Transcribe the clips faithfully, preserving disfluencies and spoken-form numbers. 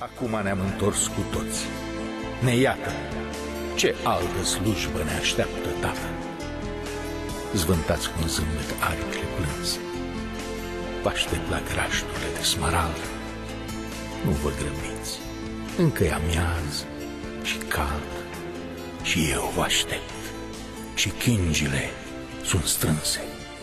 Acum ne-am întors cu toți. Ne iată. Ce altă slujbă ne așteaptă, tată? Zvântați cu un zâmbet aripile plânse. Vă aștept la grajdurile de smarald. Nu vă grăbiți. Încă e amiază și cald. Și eu vă aștept. Și chingile sunt strânse.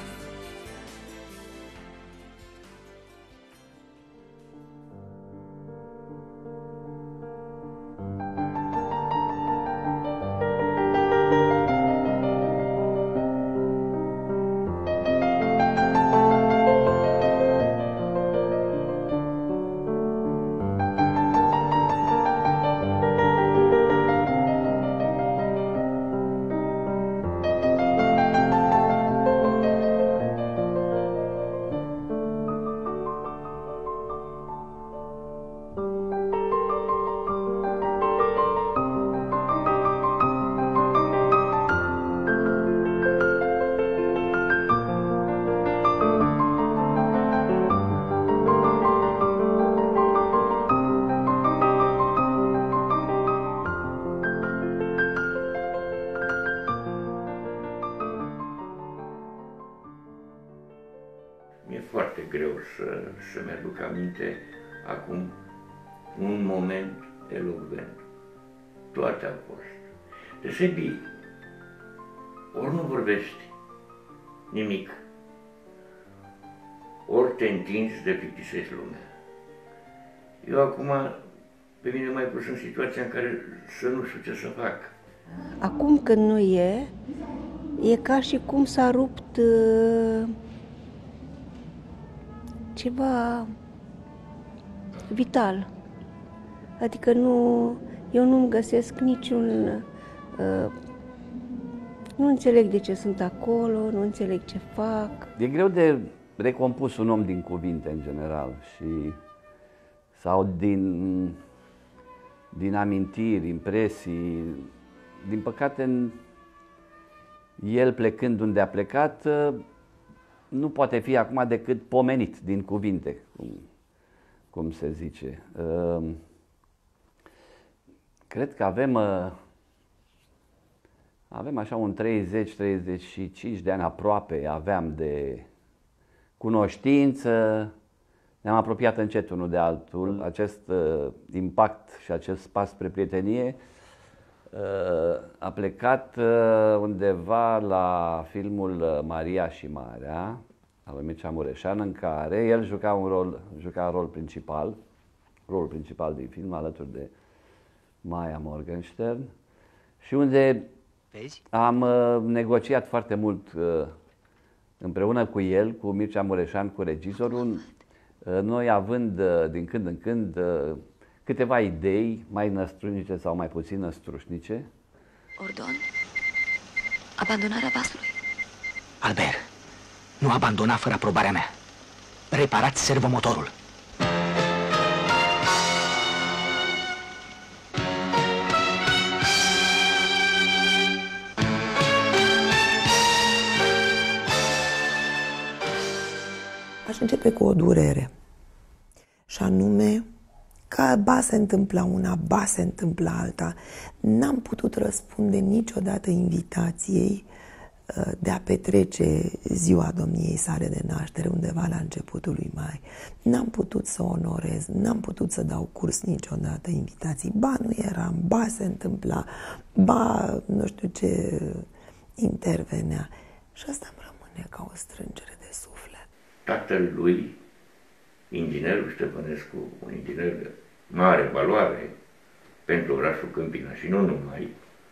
Mi-e foarte greu să, să-mi aduc aminte acum un moment elocvent. Toate au fost. De sebi, ori nu vorbești nimic, ori te întinzi de plictisești lumea. Eu acum, pe mine mai pus în situația în care să nu știu ce să fac. Acum când nu e, e ca și cum s-a rupt uh, ceva vital. Adică nu, eu nu-mi găsesc niciun... Uh, nu înțeleg de ce sunt acolo, nu înțeleg ce fac. E greu de recompus un om din cuvinte, în general, și sau din, din amintiri, impresii. Din păcate, el plecând unde a plecat, nu poate fi acum decât pomenit din cuvinte, cum, cum se zice. Cred că avem, avem așa un treizeci treizeci și cinci de ani aproape, aveam de cunoștință, ne-am apropiat încet unul de altul. Acest impact și acest pas spre prietenie a plecat undeva la filmul Maria și Marea, al lui Mircea Mureșan, în care el juca un rol, juca un rol principal, rolul principal din film, alături de Maia Morgenstern, și unde Vezi? am negociat foarte mult împreună cu el, cu Mircea Mureșan, cu regizorul, noi având din când în când câteva idei, mai năstrușnice sau mai puțin năstrușnice. Ordon, abandonarea vasului. Albert, nu abandona fără aprobarea mea. Reparați servomotorul. Aș începe cu o durere, și anume că ba se întâmpla una, ba se întâmpla alta. N-am putut răspunde niciodată invitației de a petrece ziua domniei sale de naștere undeva la începutul lui mai. N-am putut să onorez, n-am putut să dau curs niciodată invitații. Ba nu eram, ba se întâmpla, ba nu știu ce intervenea. Și asta îmi rămâne ca o strângere de suflet. Tatăl lui, inginerul Ștefănescu, un inginer de mare valoare pentru orașul Câmpina și nu numai,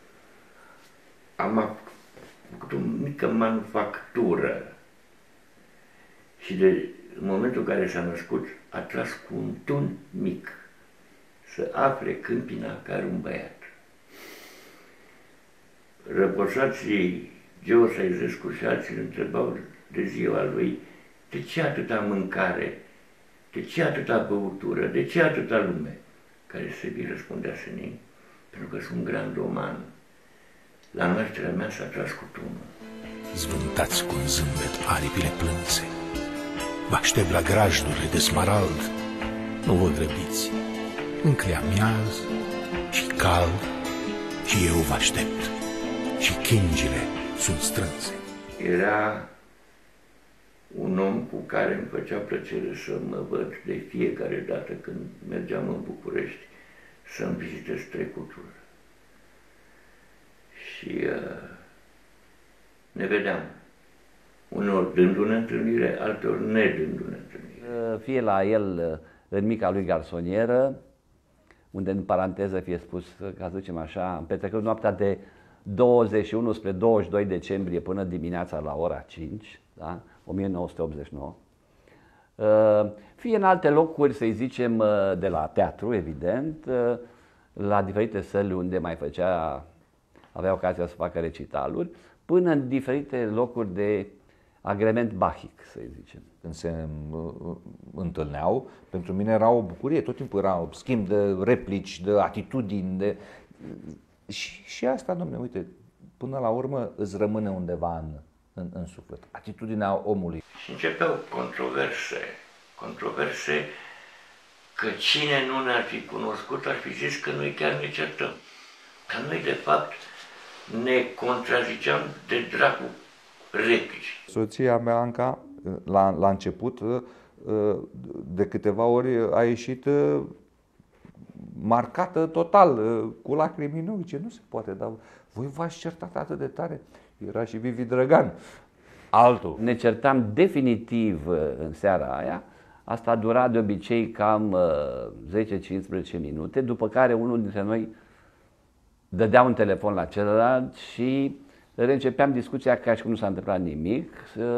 am făcut o mică manufactură și de, în momentul în care s-a născut, a tras cu un tun mic să afle Câmpina ca un băiat. Răposații Geo Saizescu și alții îl întrebau de ziua lui de ce atâta mâncare, de ce atâta băutură, de ce atâta lume? Care Sebi răspundea senin, pentru că sunt grandoman. La nașterea mea s-a tras cu tunul. Zvântați cu un zâmbet aripile plânse. Vă aștept la grajdurile de smarald. Nu vă grăbiți. Încă e amiază și cald și eu vă aștept și chingile sunt strânse. Era un om cu care îmi făcea plăcere să mă văd de fiecare dată când mergeam în București să-mi vizitez trecutul. Și uh, ne vedeam, uneori dându-ne întâlnire, alteori nedându-ne întâlnire. Fie la el în mica lui garsonieră, unde în paranteză fie spus, ca să zicem așa, am petrecut noaptea de douăzeci și unu spre douăzeci și doi decembrie până dimineața la ora cinci, da? o mie nouă sute optzeci și nouă. Fie în alte locuri, să zicem, de la teatru, evident, la diferite săli unde mai făcea, avea ocazia să facă recitaluri, până în diferite locuri de agrement bahic, să zicem. Când se întâlneau, pentru mine era o bucurie, tot timpul era un schimb de replici, de atitudini, de... Și, și asta, domne, uite, până la urmă îți rămâne undeva în, în, în suflet, atitudinea omului. Și începeau controverse, controverse că cine nu ne-ar fi cunoscut ar fi zis că noi chiar ne certăm. Că noi, de fapt, ne contraziceam de dracu replici. Soția mea, Anca, la, la început, de câteva ori a ieșit marcată total, cu lacrimi în ochi. Ce nu se poate, dar voi v-ați certat atât de tare. Era și Vivi Drăgan, altul. Ne certam definitiv în seara aia. Asta dura de obicei cam zece cincisprezece minute, după care unul dintre noi dădea un telefon la celălalt și reîncepeam discuția ca și cum nu s-a întâmplat nimic.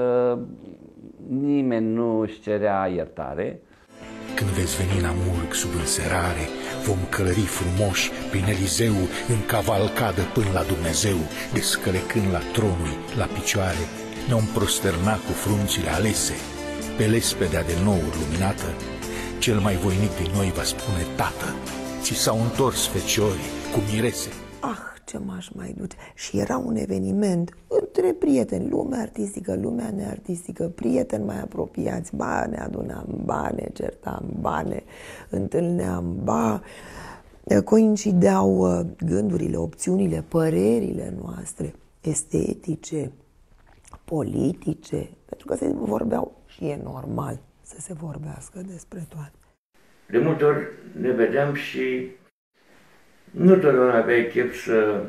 Nimeni nu își cerea iertare. Când veți veni în Amurg sub înserare, vom călări frumoși prin Elizeu, în cavalcadă până la Dumnezeu, descălecând la tronul la picioare, ne-om prosterna cu frunțile alese. Pe lespedea de nouri luminată, cel mai voinic din noi va spune: Tată, ți s-au întors feciorii cu mirese. Ah, ce m-aș mai duce! Și era un eveniment între prieteni, lumea artistică, lumea neartistică, prieteni mai apropiați, ba ne adunam, ba ne certam, ba ne întâlneam, ba coincideau gândurile, opțiunile, părerile noastre, estetice, politice, pentru că se vorbeau și e normal să se vorbească despre toate. De multe ori ne vedeam și nu totdeauna aveai chef să,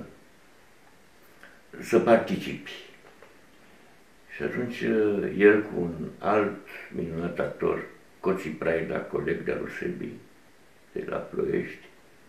să participi. Și atunci el cu un alt minunat actor, Coții Praida, coleg de-al lui Sebi, de la Ploiești,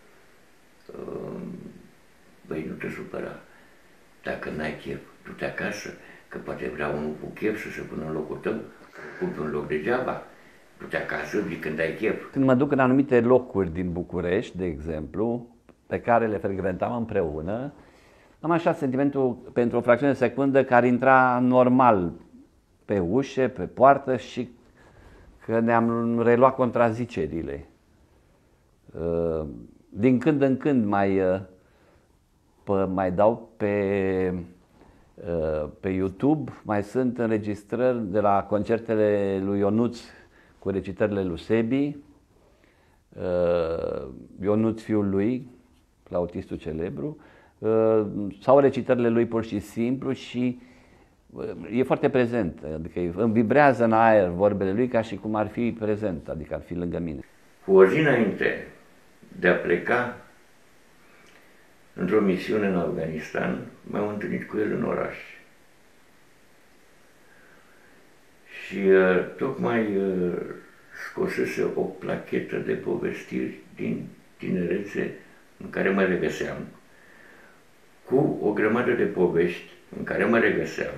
băi, nu te supăra, dacă n-ai chef, du-te acasă, că poate vrea unul cu chef să se pună în locul tău, cumpri un loc degeaba, du-te acasă, vii când ai chef. Când mă duc în anumite locuri din București, de exemplu, pe care le frecventam împreună, am așa sentimentul pentru o fracțiune de secundă care intra normal pe ușe, pe poartă și că ne-am reluat contrazicerile. Din când în când mai, mai dau pe, pe YouTube, mai sunt înregistrări de la concertele lui Ionuț cu recitările lui Sebi, Ionuț fiul lui, flautistul celebru, sau recitările lui pur și simplu și e foarte prezent, adică îmi vibrează în aer vorbele lui ca și cum ar fi prezent, adică ar fi lângă mine. Cu o zi înainte de a pleca într-o misiune în Afganistan, m-am întâlnit cu el în oraș. Și uh, tocmai uh, scosese o plachetă de povestiri din tinerețe în care mă regăseam, cu o grămadă de povești în care mă regăseam,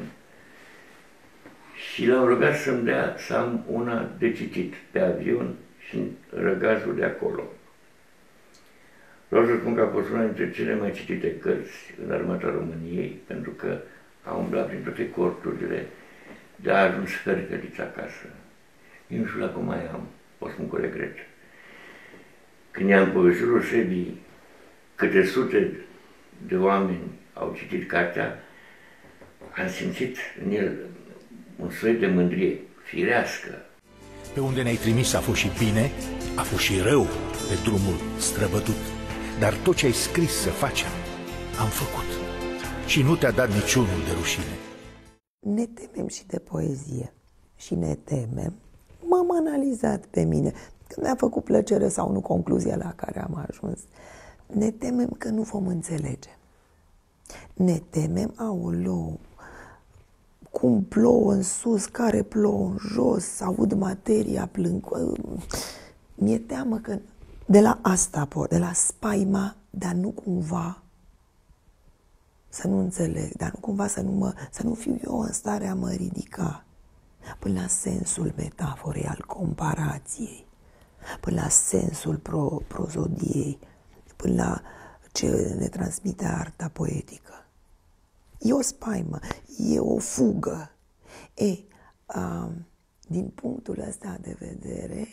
și l-am rugat să-mi dea să am una de citit pe avion și în răgazul de acolo. Vreau să spun că a fost una dintre cele mai citite cărți în armata României, pentru că a umblat prin toate corturile, de a ajuns fericăliți acasă. Eu nu știu dacă mai am, o spun cu regret. Când i-am povestit lui Sebi câte sute de oameni au citit cartea, am simțit în el un soi de mândrie firească. Pe unde ne-ai trimis a fost și bine, a fost și rău pe drumul străbătut. Dar tot ce ai scris să facem, am făcut. Și nu te-a dat niciunul de rușine. Ne temem și de poezie. Și ne temem. M-am analizat pe mine. Că mi-a făcut plăcere sau nu concluzia la care am ajuns. Ne temem că nu vom înțelege. Ne temem, aoleu, cum plouă în sus, care plouă în jos, aud materia, plâng. Mi-e teamă că de la asta, de la spaima, dar nu cumva să nu înțeleg, dar nu cumva să nu, mă, să nu fiu eu în stare a mă ridica până la sensul metaforei, al comparației, până la sensul pro, prozodiei, până la ce ne transmite arta poetică. E o spaimă, e o fugă. E, a, din punctul ăsta de vedere,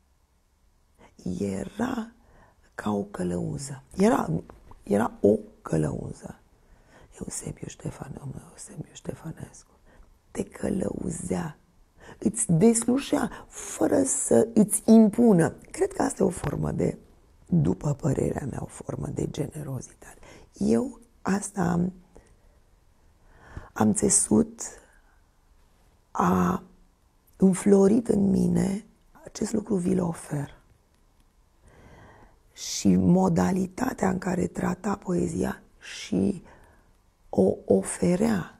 era ca o călăuză. Era, era o călăuză. Eusebiu Ștefanu, Eusebiu Ștefănescu te călăuzea, îți deslușea fără să îți impună. Cred că asta e o formă de, după părerea mea, o formă de generozitate. Eu asta am, am țesut, a înflorit în mine, acest lucru vi-l ofer. Și modalitatea în care trata poezia și o oferea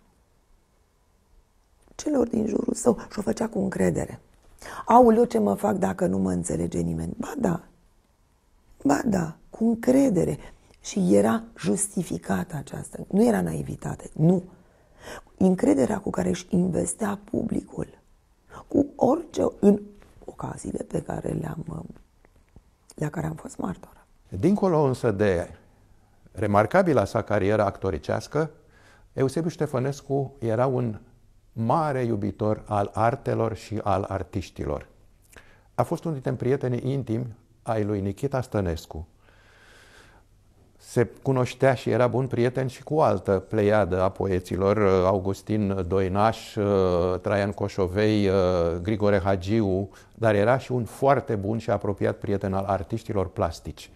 celor din jurul său și o făcea cu încredere. Aoleu, ce mă fac dacă nu mă înțelege nimeni? Ba da, ba da, cu încredere. Și era justificată această, nu era naivitate, nu. Încrederea cu care își investea publicul, cu orice, în ocaziile pe care le-am, la care am fost martoră. Dincolo însă de remarcabila sa carieră actoricească, Eusebiu Ștefănescu era un mare iubitor al artelor și al artiștilor. A fost unul dintre prietenii intimi ai lui Nichita Stănescu. Se cunoștea și era bun prieten și cu o altă pleiadă a poeților, Augustin Doinaș, Traian Coșovei, Grigore Hagiu, dar era și un foarte bun și apropiat prieten al artiștilor plastici.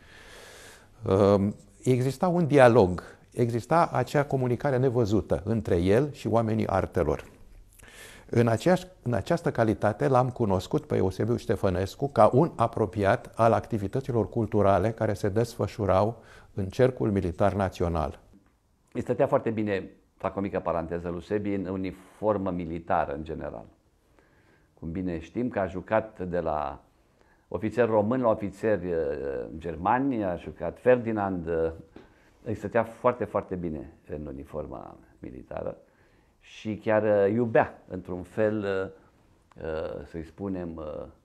Exista un dialog, exista acea comunicare nevăzută între el și oamenii artelor. În, aceeași, în această calitate l-am cunoscut pe Eusebiu Ștefănescu ca un apropiat al activităților culturale care se desfășurau în Cercul Militar Național. Îi stătea foarte bine, fac o mică paranteză, lui Sebi, în uniformă militară în general. Cum bine știm că a jucat de la ofițer român la ofițeri germani, a jucat Ferdinand, îi stătea foarte, foarte bine în uniforma militară și chiar iubea, într-un fel, să-i spunem,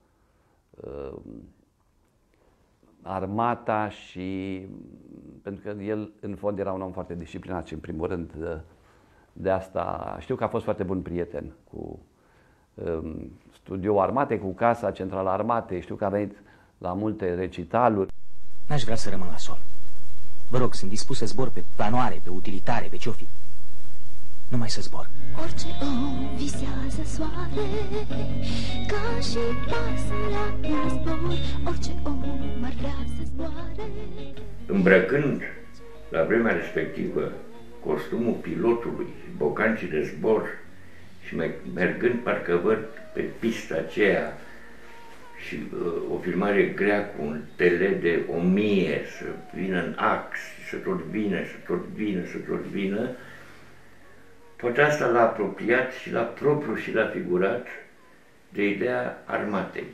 armata și pentru că el, în fond, era un om foarte disciplinat și, în primul rând, de asta știu că a fost foarte bun prieten cu studioul armatei, cu Casa Centrală a Armatei, știu că a venit la multe recitaluri. N-aș vrea să rămân la sol. Vă rog, sunt dispus să zbor pe planoare, pe utilitare, pe ce-o fi. Numai să zbor. Orice om visează soare, ca și pasărea în zbor. Orice om ar vrea să zboare. Îmbrăcând la vremea respectivă costumul pilotului, bocancii de zbor și mergând parcă văd pe pista aceea și uh, o filmare grea cu un tele de o mie să vină în ax, să tot vină, să tot vină, să tot vină, tot asta l-a apropiat și l-a propriu și l-a figurat de ideea armatei.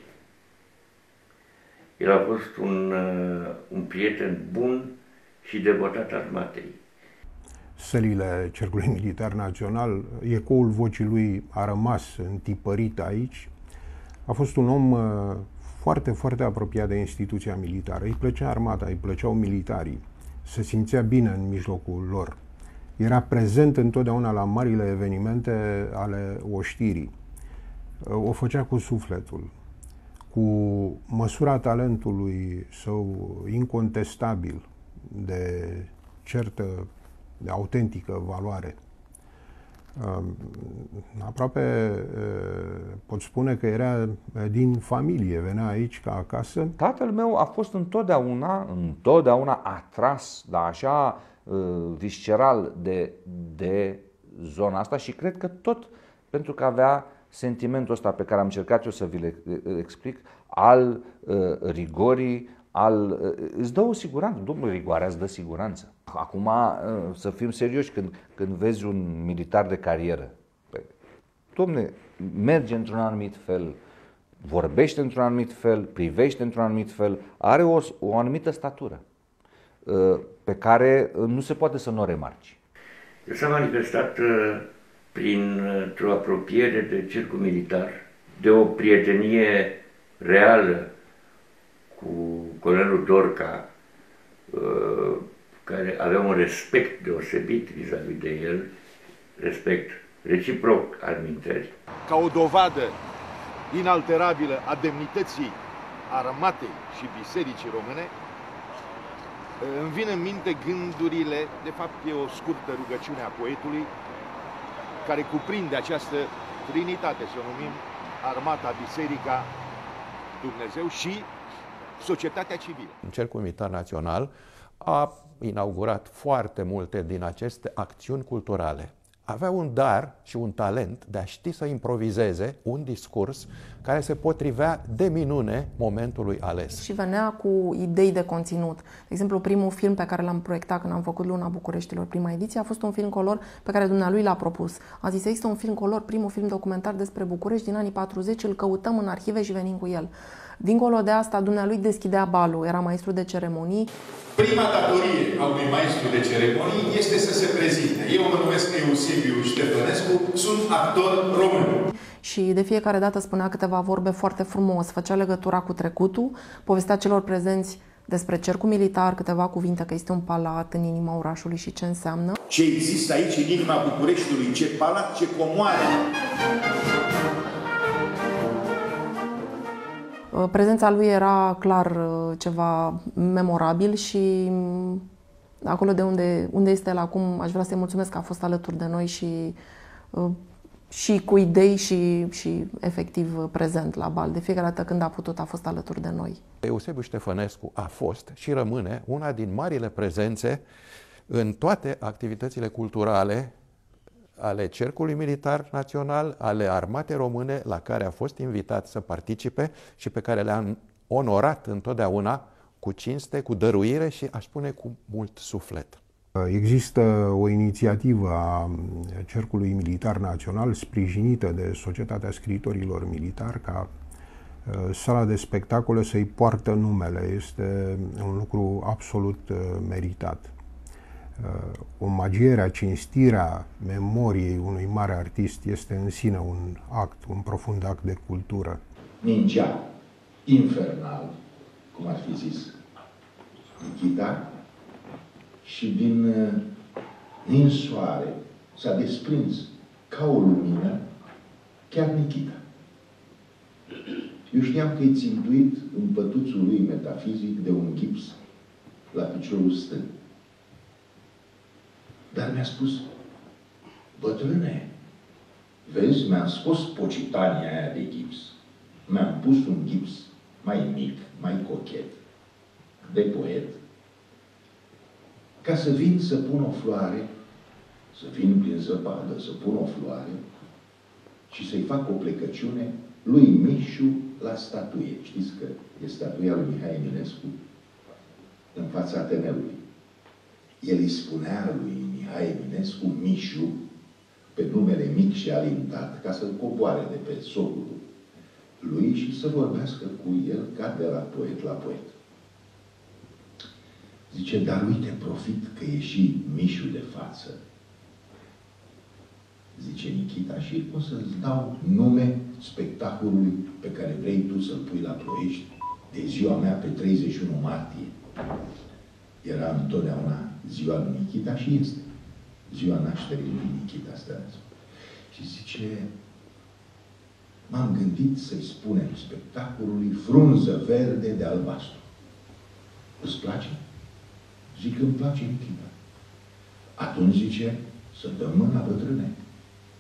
El a fost un, uh, un prieten bun și devotat armatei. Sălile Cercului Militar Național, ecoul vocii lui a rămas întipărit aici. A fost un om uh, foarte, foarte apropiat de instituția militară. Îi plăcea armata, îi plăceau militarii. Se simțea bine în mijlocul lor. Era prezent întotdeauna la marile evenimente ale oștirii. Uh, o făcea cu sufletul, cu măsura talentului său incontestabil, de certă, de autentică valoare. Aproape pot spune că era din familie, venea aici ca acasă. Tatăl meu a fost întotdeauna, întotdeauna atras, dar așa visceral de, de zona asta și cred că tot pentru că avea sentimentul ăsta pe care am încercat eu să vi-l explic, al uh, rigorii, al, uh, îți dă o siguranță. Domnule, rigoarea îți dă siguranță. Acum, uh, să fim serioși, când, când vezi un militar de carieră, domnule, merge într-un anumit fel, vorbește într-un anumit fel, privește într-un anumit fel, are o, o anumită statură uh, pe care uh, nu se poate să nu o remarci. S-a manifestat uh, printr-o apropiere de cercul militar, de o prietenie reală cu colonelul Dorca, uh, care avea un respect deosebit vis-a-vis de el, respect reciproc al minteri. Ca o dovadă inalterabilă a demnității armatei și bisericii române, îmi vin în minte gândurile, de fapt e o scurtă rugăciune a poetului, care cuprinde această trinitate, să o numim armata, biserica, Dumnezeu și societatea civilă. Cercul Militar Național a inaugurat foarte multe din aceste acțiuni culturale. Avea un dar și un talent de a ști să improvizeze un discurs care se potrivea de minune momentului ales. Și venea cu idei de conținut. De exemplu, primul film pe care l-am proiectat când am făcut Luna Bucureștilor, prima ediție, a fost un film color pe care dumnealui l-a propus. A zis, există un film color, primul film documentar despre București din anii patruzeci, îl căutăm în arhive și venim cu el. Dincolo de asta, dumnealui deschidea balul, era maestru de ceremonii. Prima datorie a unui maestru de ceremonii este să se prezinte. Eu mă numesc Eusebiu Ștefănescu, sunt actor român. Și de fiecare dată spunea câteva vorbe foarte frumos, făcea legătura cu trecutul, povestea celor prezenți despre cercul militar, câteva cuvinte că este un palat în inima orașului și ce înseamnă. Ce există aici în inima Bucureștiului, ce palat, ce comoară! Prezența lui era clar ceva memorabil și acolo de unde, unde este el acum, aș vrea să-i mulțumesc că a fost alături de noi și, și cu idei și, și efectiv prezent la bal. De fiecare dată când a putut a fost alături de noi. Eusebiu Ștefănescu a fost și rămâne una din marile prezențe în toate activitățile culturale ale Cercului Militar Național, ale Armatei Române, la care a fost invitat să participe și pe care le-a onorat întotdeauna cu cinste, cu dăruire și, aș spune, cu mult suflet. Există o inițiativă a Cercului Militar Național sprijinită de Societatea Scriitorilor Militari ca sala de spectacole să-i poartă numele. Este un lucru absolut meritat. Omagierea, cinstirea memoriei unui mare artist este în sine un act, un profund act de cultură. Ningea infernal, cum ar fi zis Nikita, și din ninsoare s-a desprins ca o lumină chiar Nikita. Eu știam că e țintuit în pătuțul lui metafizic de un gips la piciorul stâng. Dar mi-a spus, bătrâne, vezi, mi-am scos pocitania aia de gips. Mi-am pus un gips mai mic, mai cochet, de poet, ca să vin să pun o floare, să vin prin zăpadă, să pun o floare și să-i fac o plecăciune lui Mișu la statuie. Știți că e statuia lui Mihai Eminescu în fața Ateneului. El îi spunea lui Mihai Eminescu Mișu, pe numele mic și alintat, ca să coboare de pe socul lui și să vorbească cu el ca de la poet la poet. Zice, dar uite, profit că e și Mișu de față. Zice Nikita, și o să-ți dau nume spectacolului pe care vrei tu să-l pui la Ploiești de ziua mea pe treizeci și unu martie. Era întotdeauna ziua lui Nikita și este ziua nașterii lui Nikita Stănescu. Și zice, m-am gândit să-i spunem spectacolului Frunză verde de albastru. Îți place? Zic, îmi place, Nikita. Atunci zice, să dăm mâna, bătrâne.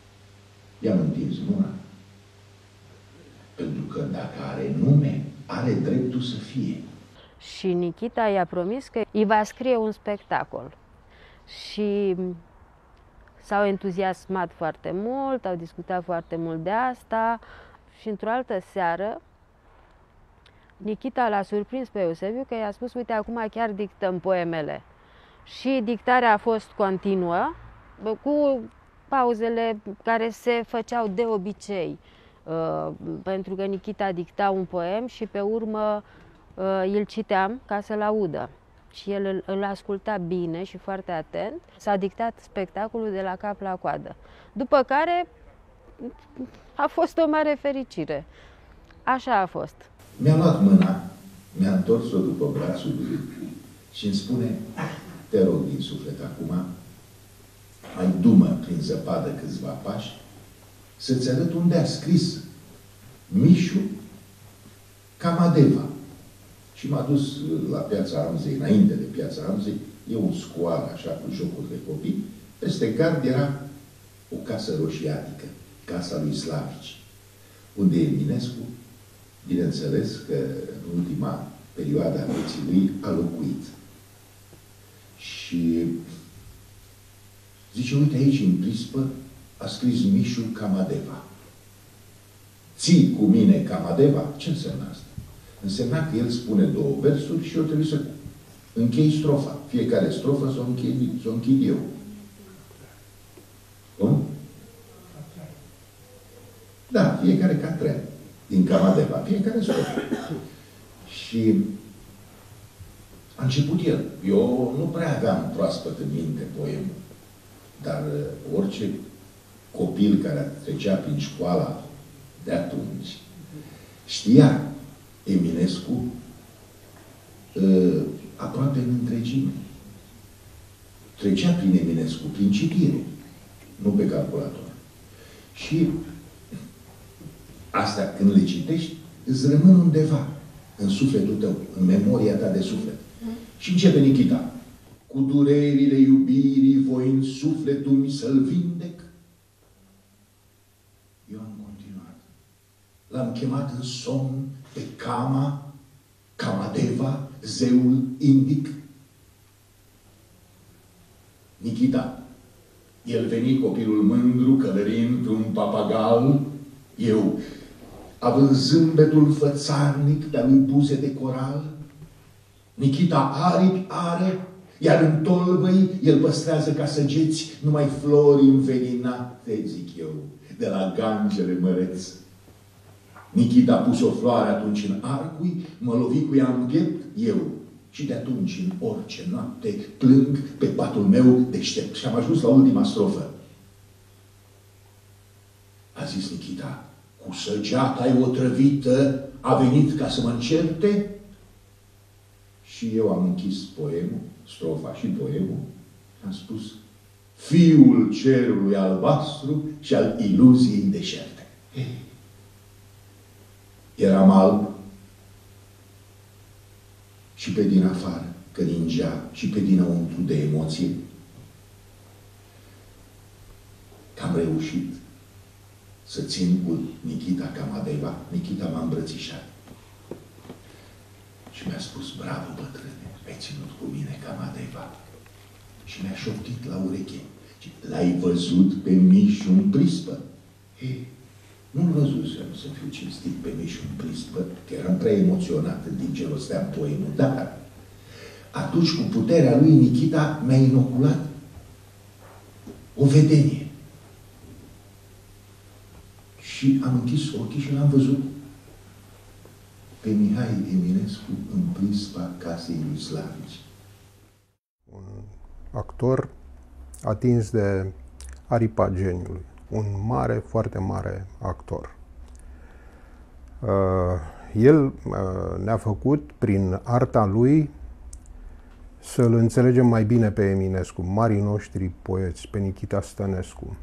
înțelegi, nu? Pentru că dacă are nume, are dreptul să fie. Și Nikita i-a promis că îi va scrie un spectacol. Și s-au entuziasmat foarte mult, au discutat foarte mult de asta și într-o altă seară Nikita l-a surprins pe Eusebiu că i-a spus: uite, acum chiar dictăm poemele. Și dictarea a fost continuă, cu pauzele care se făceau de obicei, pentru că Nikita dicta un poem și pe urmă îl citeam ca să-l audă. Și el îl, îl asculta bine și foarte atent. S-a dictat spectacolul de la cap la coadă. După care a fost o mare fericire. Așa a fost. Mi-a luat mâna, mi-a întors-o după brațul lui și îmi spune: te rog din suflet acum, mai du-mă prin zăpadă câțiva pași să-ți arăt unde a scris Mișu Camadeva. Și m-a dus la Piața Amzei, înainte de Piața Amzei, e un scoar așa cu jocuri de copii. Peste gard era o casă roșiatică, casa lui Slavici, unde Eminescu, bineînțeles că în ultima perioadă a vieții lui a locuit. Și zice: uite aici, în prispă, a scris Mișu Camadeva. Ții cu mine Camadeva? Ce înseamnă asta? Însemna că el spune două versuri și eu trebuie să închei strofa. Fiecare strofă să o închid, să o închid eu. Cum? Da, fiecare catren din Camadeva, fiecare strofă. Și a început el. Eu nu prea aveam proaspăt în minte poemul, dar orice copil care trecea prin școala de atunci știa Eminescu uh, aproape în întregime. Trecea prin Eminescu, prin citire, nu pe calculator. Și astea, când le citești, îți rămân undeva în sufletul tău, în memoria ta de suflet. Și începe Nikita: cu durerile iubirii voi în sufletul mi să-l vindec. Eu am continuat. L-am chemat în somn pe Kama, Kamadeva, zeul indic. Nikita, el veni copilul mândru, călărind un papagal, eu, având zâmbetul fățarnic de-a lui buze de coral. Nikita aripi are, iar în tolbăi el păstrează ca săgeți numai flori înveninate, zic eu, de la gangele măreți. Nikita a pus o floare atunci în arcui, mă lovi cu ea în piept, eu. Și de atunci, în orice noapte, plâng pe patul meu deștept. Și am ajuns la ultima strofă. A zis Nikita: cu săgeata otrăvită a venit ca să mă încerte? Și eu am închis poemul, strofa și poemul, am spus: fiul cerului albastru și al iluziei deșerte. Eram alb și pe din afară, că ningea, și pe dinăuntru de emoție. Că am reușit să țin cu Nikita Camadeva. Nikita m-a îmbrățișat și mi-a spus: bravo, bătrâne, ai ținut cu mine Camadeva. Și mi-a șoptit la ureche: l-ai văzut pe Mișu în prispă? Ei, nu-l văzusem, să fiu cinstit, pe Mișu în prispă, că eram prea emoționat în timp ce rosteam poemul, dar atunci, cu puterea lui, Nikita mi-a inoculat o vedenie. Și am închis ochii și l-am văzut pe Mihai Eminescu în prispa casei lui Slavici. Un actor atins de aripa geniului. Un mare, foarte mare actor. El ne-a făcut, prin arta lui, să-l înțelegem mai bine pe Eminescu, marii noștri poeți, pe Nikita Stănescu.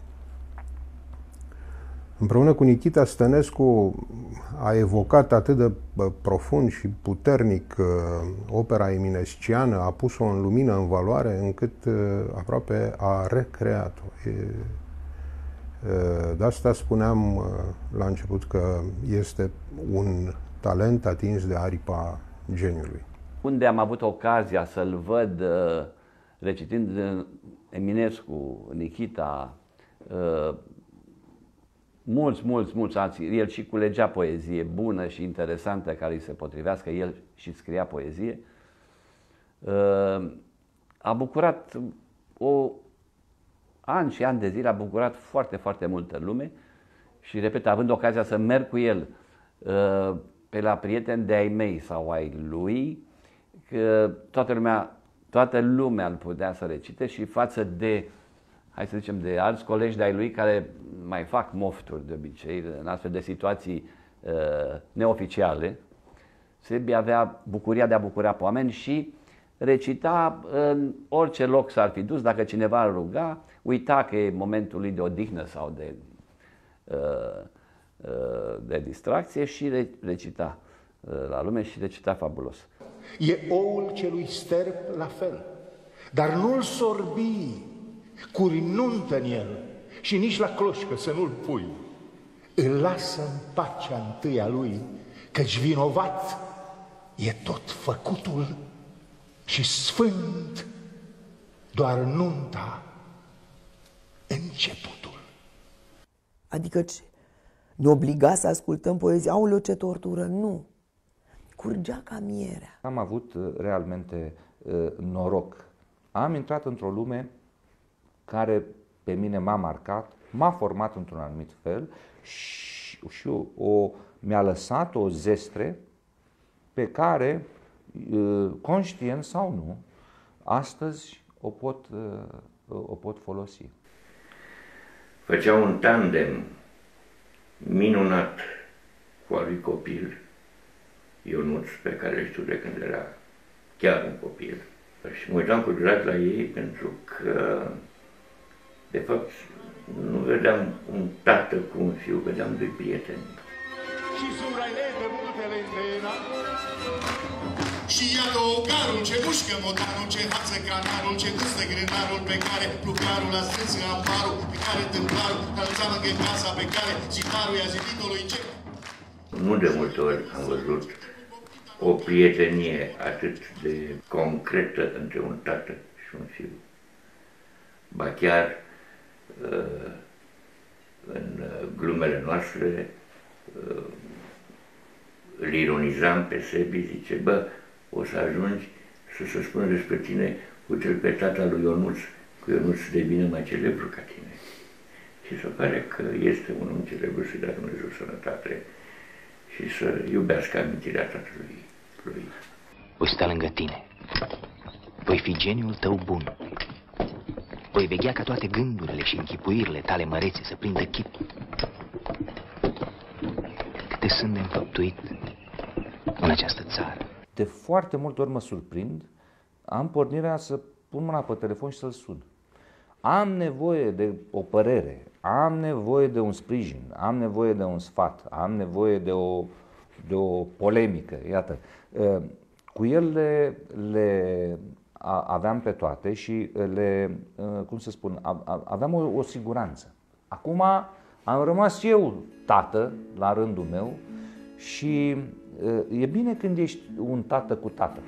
Împreună cu Nikita Stănescu a evocat atât de profund și puternic opera eminesciană, a pus-o în lumină, în valoare, încât aproape a recreat-o. De asta spuneam la început că este un talent atins de aripa geniului. Unde am avut ocazia să-l văd recitind Eminescu, Nikita, mulți, mulți, mulți alții. El și culegea poezie bună și interesantă care îi se potrivească, el și scria poezie. A bucurat o ani și ani de zile, a bucurat foarte, foarte multă lume și, repet, având ocazia să merg cu el pe la prieteni de-ai mei sau ai lui, că toată lumea, toată lumea îl putea să recite și față de, hai să zicem, de alți colegi de-ai lui care mai fac mofturi de obicei în astfel de situații uh, neoficiale, Sebi avea bucuria de a bucura pe oameni și recita în orice loc s-ar fi dus, dacă cineva îl ruga, uita că e momentul lui de odihnă sau de, uh, uh, de distracție și recita uh, la lume și recita fabulos. E oul celui sterp la fel, dar nu-l sorbi, curi nuntă în el și nici la cloșcă să nu-l pui. Îl lasă în pacea întâia lui, căci vinovat e tot făcutul și sfânt doar nunta începutul. Adică ce? Ne obliga să ascultăm poezia? Aoleu, ce tortură! Nu! Curgea ca mierea. Am avut realmente uh, noroc. Am intrat într-o lume care pe mine m-a marcat, m-a format într-un anumit fel și, și o, o, mi-a lăsat o zestre pe care, uh, conștient sau nu, astăzi o pot, uh, o pot folosi. Făcea un tandem minunat cu al lui copil, Ionuț, pe care îl știu de când era chiar un copil. Și mă uitam cu drag la ei pentru că, de fapt, nu vedeam un tată cu un fiu, vedeam doi prieteni. Și zuraile de multele întâina, și iată ogarul ce mușcă motanul, ce hață canarul, ce gustă grânarul, pe care plucarul a strâns în ambarul, pe care tâmplarul a lăsat în casa, pe care zidarul i-a zidit-o lui Cec. Nu de multe ori am văzut o prietenie atât de concretă între un tată și un fiu. Ba chiar în glumele noastre îl ironizam pe Sebi, zice, bă, o să ajungi să se spună despre tine, uite-l pe tata lui Ionuț, că Ionuț devine mai celebru ca tine. Și se pare că este un om celebru și dea Dumnezeu sănătate și să iubească amintirea tatălui lui. Voi sta lângă tine, voi fi geniul tău bun, voi veghea ca toate gândurile și închipuirile tale mărețe să prindă chip. Câte sunt de înfăptuit în această țară. De foarte multe ori mă surprind, am pornirea să pun mâna pe telefon și să-l sun. Am nevoie de o părere, am nevoie de un sprijin, am nevoie de un sfat, am nevoie de o, de o polemică, iată. Cu el le, le aveam pe toate și le, cum să spun, aveam o, o siguranță. Acum am rămas eu tată la rândul meu și e bine când ești un tată cu tată.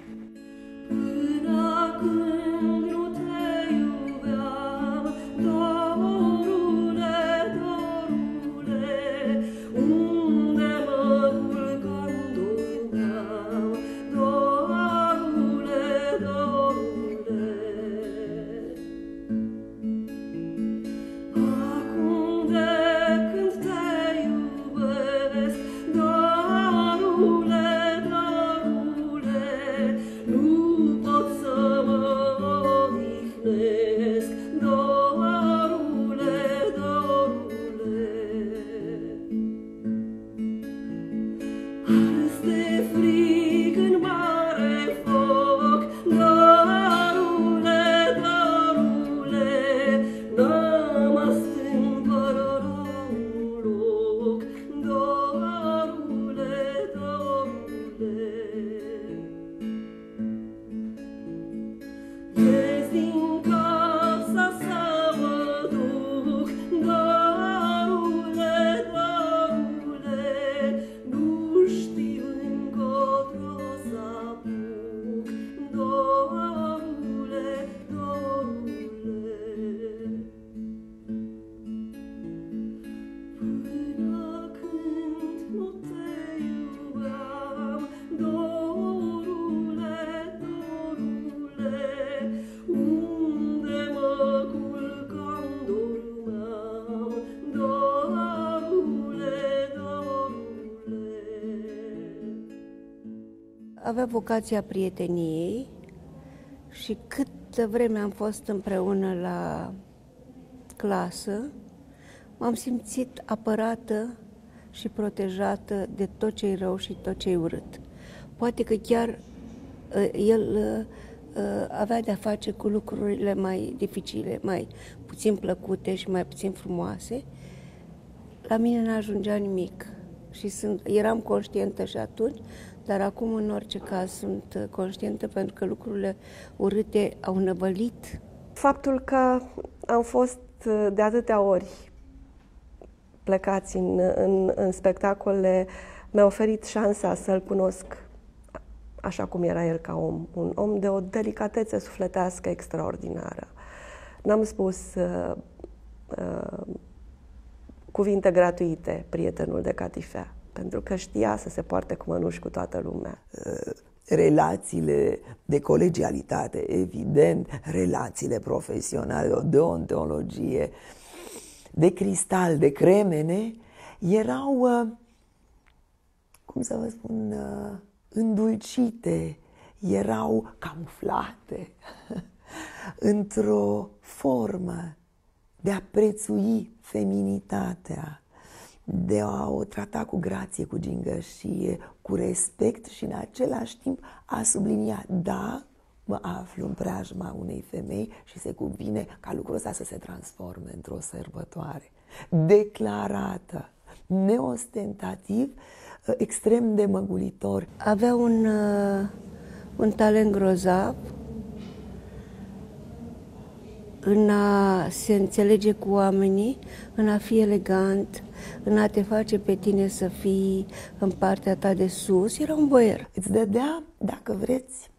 avea vocația prieteniei și câtă vreme am fost împreună la clasă, m-am simțit apărată și protejată de tot ce-i rău și tot ce-i urât. Poate că chiar el avea de-a face cu lucrurile mai dificile, mai puțin plăcute și mai puțin frumoase. La mine n-ajungea nimic și sunt, eram conștientă și atunci, dar acum, în orice caz, sunt conștientă pentru că lucrurile urâte au năvălit. Faptul că am fost de atâtea ori plecați în, în, în spectacole mi-a oferit șansa să-l cunosc așa cum era el ca om. Un om de o delicatețe sufletească extraordinară. N-am spus uh, uh, cuvinte gratuite, prietenul de catifea, pentru că știa să se poarte cu mănuși cu toată lumea. Relațiile de colegialitate, evident, relațiile profesionale, o deontologie de cristal, de cremene, erau, cum să vă spun, îndulcite, erau camuflate într-o formă de a prețui feminitatea, de a o trata cu grație, cu gingășie, cu respect și în același timp a sublinia, da, mă aflu în preajma unei femei și se cuvine ca lucrul ăsta să se transforme într-o sărbătoare declarată, neostentativ, extrem de măgulitor. Avea un, un talent grozav în a se înțelege cu oamenii, în a fi elegant, în a te face pe tine să fii în partea ta de sus. Era un boier. Îți dădea, dacă vreți,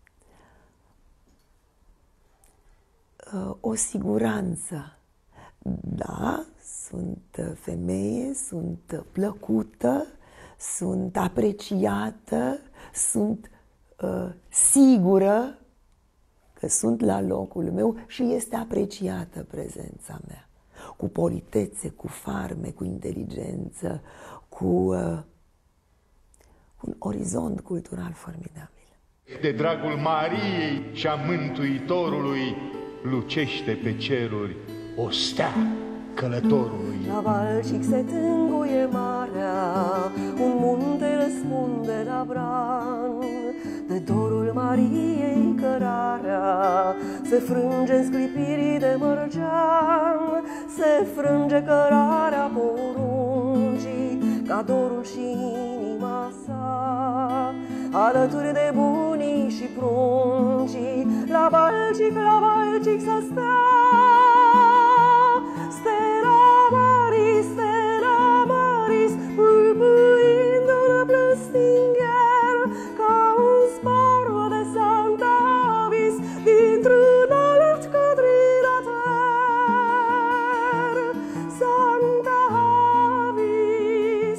o siguranță. Da, sunt femeie, sunt plăcută, sunt apreciată, sunt uh, sigură că sunt la locul meu și este apreciată prezența mea. Cu politețe, cu farme, cu inteligență, cu uh, un orizont cultural formidabil. De dragul Mariei și a Mântuitorului lucește pe ceruri o stea călătorului. La Valcic se tânguie marea, un munte răspunde la bran. De dorul Mariei cărarea se frânge în sclipirii de mărgean, se frânge cărarea poruncii ca dorul și inima sa. Alături de bunii și pruncii, la Valcic, la Valcic să stea. Stella Maris, Stella Maris, pâlpâind în plăstingher, ca un spor de Santa Avis, dintr-un alt quadrilater. Santa Avis,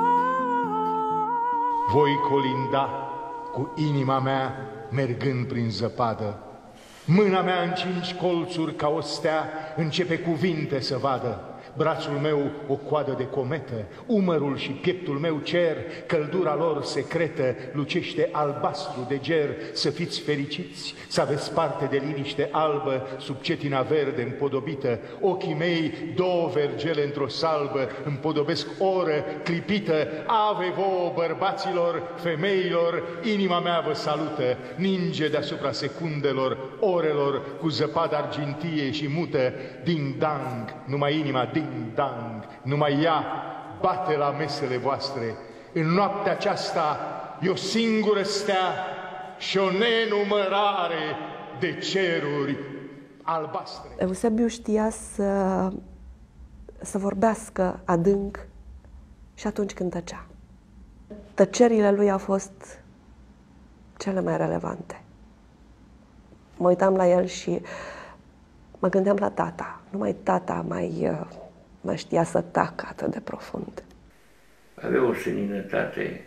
Voi colinda cu inima mea mergând prin zăpadă. Mâna mea în cinci colțuri ca o stea începe cuvinte să vadă. Brațul meu o coadă de cometă, umărul și pieptul meu cer, căldura lor secretă lucește albastru de ger. Să fiți fericiți, să aveți parte de liniște albă sub cetina verde împodobită. Ochii mei, două vergele într-o salbă, împodobesc oră clipită. Ave vouă, bărbaților, femeilor, inima mea vă salută. Ninge deasupra secundelor, orelor, cu zăpadă argintie și mută. Ding-dang, numai inima ding-dang, numai ea bate la mesele voastre. În noaptea aceasta e o singură stea și o nenumărare de ceruri albastre. Eusebiu știa să, să vorbească adânc și atunci când tăcea. Tăcerile lui au fost cele mai relevante. Mă uitam la el și mă gândeam la tata. Numai tata mai, mai știa să tacă atât de profund. Avea o seninătate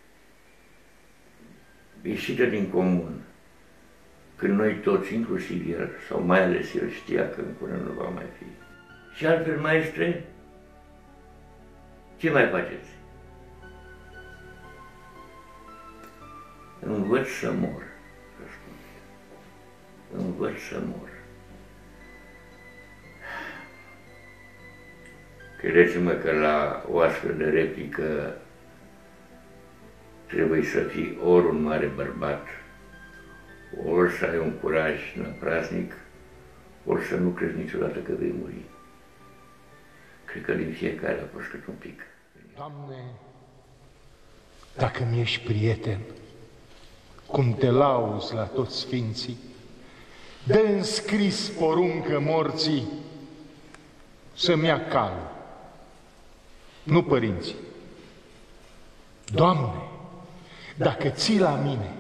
ieșită din comun. Când noi toți, inclusiv el, sau mai ales el, știa că până nu va mai fi. Și altfel, maestre, ce mai faceți? Învăț să mor, răspunde. Învăț să mor. Credeți-mă că la o astfel de replică trebuie să fii ori un mare bărbat, ori să ai un curaj năpraznic, ori să nu crezi niciodată că vei muri. Cred că din fiecare a fost cât un pic. Doamne, dacă mi-ești prieten, cum te lauzi la toți sfinții, dă înscris poruncă morții să-mi ia calul, nu părinții. Doamne, dacă ții la mine,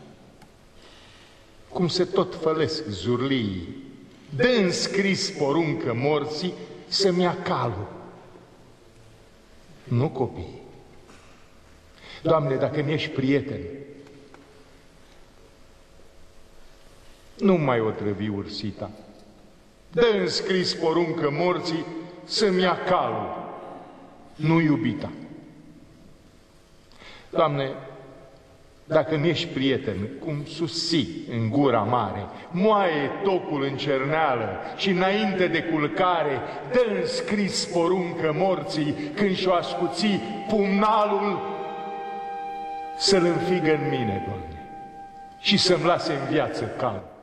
cum se tot fălesc zurlii, dă înscris poruncă morții să-mi ia calul, nu copii. Doamne, dacă mi-ești prieten, nu mai otrăvi ursita, dă înscris poruncă morții să-mi ia calul, nu iubita. Doamne, dacă mi-ești prieten, cum susții în gura mare, moaie tocul în cerneală și înainte de culcare, dă înscris poruncă morții când și-o ascuți pumnalul, să-l înfigă în mine, Doamne, și să-mi lase în viață calm.